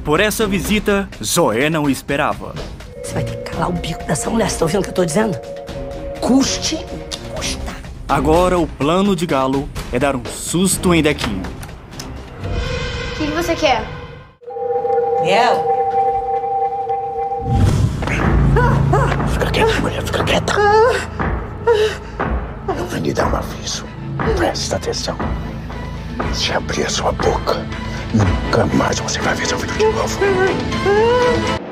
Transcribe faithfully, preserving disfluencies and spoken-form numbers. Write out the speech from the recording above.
Por essa visita, Zoé não esperava. Você vai ter que calar o bico dessa mulher, você tá ouvindo o que eu tô dizendo? Custe o que custar. Agora o plano de Galo é dar um susto em Dequinho. O que, que você quer? Biel. Fica quieta, mulher, fica quieta. Eu vim lhe dar um aviso. Presta atenção. Se abrir a sua boca, nunca mais você vai ver seu filho de novo.